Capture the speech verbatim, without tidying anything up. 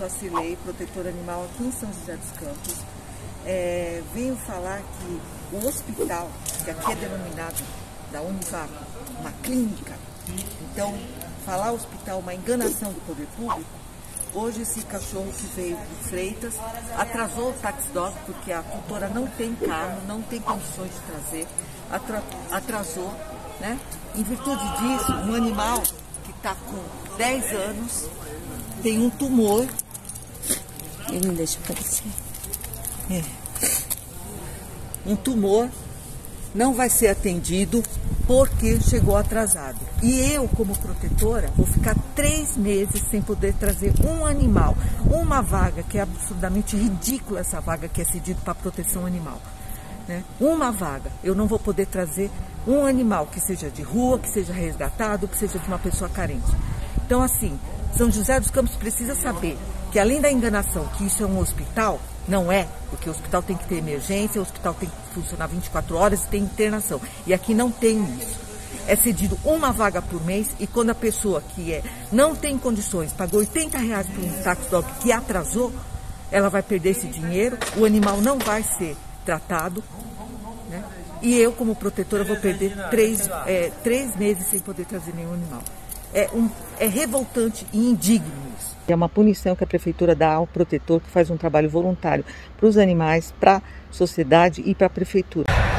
sou a Cilei, protetora animal aqui em São José dos Campos. É, venho falar que o hospital, que aqui é denominado da Univac, uma clínica, então falar hospital, uma enganação do poder público. Hoje esse cachorro que veio de Freitas atrasou o Tax Dog, porque a tutora não tem carro, não tem condições de trazer, atra, atrasou, né? Em virtude disso, um animal que está com dez anos, tem um tumor. Ele não deixa aparecer. É. Um tumor, não vai ser atendido porque chegou atrasado. E eu, como protetora, vou ficar três meses sem poder trazer um animal. Uma vaga, que é absurdamente ridícula essa vaga que é cedida para proteção animal. Né? Uma vaga. Eu não vou poder trazer um animal que seja de rua, que seja resgatado, que seja de uma pessoa carente. Então, assim, São José dos Campos precisa saber que, além da enganação, que isso é um hospital, não é, porque o hospital tem que ter emergência, o hospital tem que funcionar vinte e quatro horas e tem internação. E aqui não tem isso. É cedido uma vaga por mês e quando a pessoa que é, não tem condições, pagou oitenta reais por um Tax Dog que atrasou, ela vai perder esse dinheiro, o animal não vai ser tratado, né? E eu, como protetora, vou perder três, é, três meses sem poder trazer nenhum animal. É, um, é revoltante e indigno isso. É uma punição que a prefeitura dá ao protetor que faz um trabalho voluntário para os animais, para a sociedade e para a prefeitura.